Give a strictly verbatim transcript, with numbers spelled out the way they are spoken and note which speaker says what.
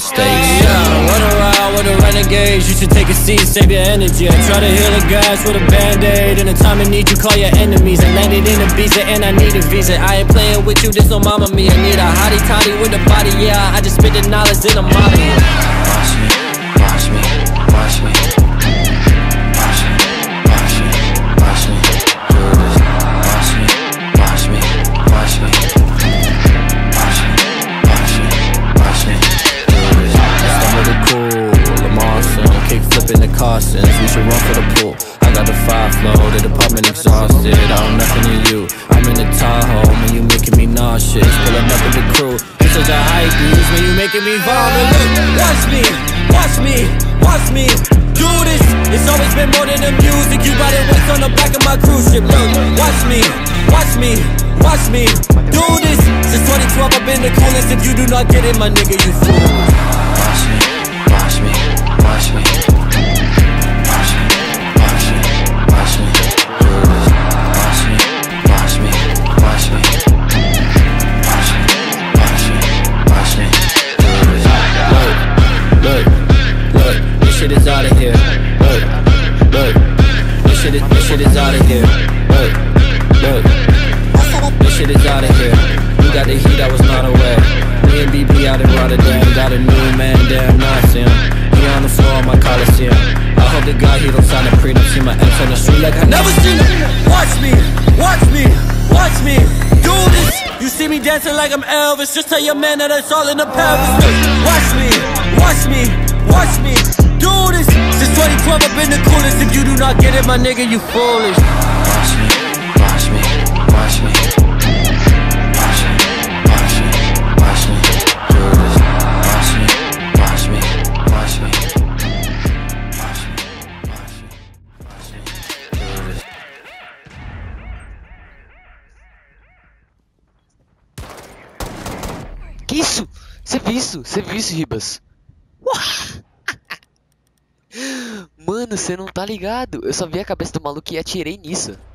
Speaker 1: mistakes.
Speaker 2: Yeah, run around with the renegades. You should take a seat, save your energy. I try to heal the gas with a band-aid. In the time of need, you call your enemies. I landed in Ibiza and I need a visa. I ain't playing with you, this no mama me. I need a hottie toddy with a body, yeah. I just spit the knowledge in a model.
Speaker 1: Watch me, watch me, watch me. Watch me, watch me, watch me. Do this. Watch me, watch me, watch me. Watch me, watch me, watch me. Do this.
Speaker 2: Some of the cool, Lamar son, kick flipping the Carsons. We should run for the pool. I got the five flow, the department exhausted. I own nothing to you. I'm in the Tahoe, man, you making me nauseous. Pulling up with the crew. You such a hype dude, man, you making me vomit. Look, watch me, watch me, watch me. Do this. It's always been more than the music. You got it weights on the back of my cruise ship. Look, watch me, watch me, watch me. Do this. Since twenty twelve, I've been the coolest. If you do not get it, my nigga, you fool.
Speaker 1: Watch me, watch me, watch me. Watch me, watch me, watch me. Do this. Watch me, watch me, watch me. Watch me, watch me, watch me. Do this.
Speaker 2: Look, look, look, this shit is out of here. Look, look, this shit is, this shit is out of here. Look, look, this shit is out of here. You got the heat, I was not aware. Me and B B out in Rotterdam. Got a new man, damn, now I see him. He on the floor of my Coliseum. I hope the guy he don't sign a prenup. See my ex on the street like I never seen him. Watch me, watch me, watch me. Do this. You see me dancing like I'm Elvis. Just tell your man that it's all in the pelvis. Look, watch me, watch me, watch me. Do this. Since twenty twelve I've been the coolest. If you do not get it, my nigga, you foolish.
Speaker 1: Watch me, watch me, watch me. Watch me, watch me, watch me. Do this. Watch me, watch me, watch me. Watch me, watch me, watch me. Do this.
Speaker 3: Que isso? Você viu isso? Você viu isso, Ribas? Mano, você não tá ligado. Eu só vi a cabeça do maluco e atirei nisso.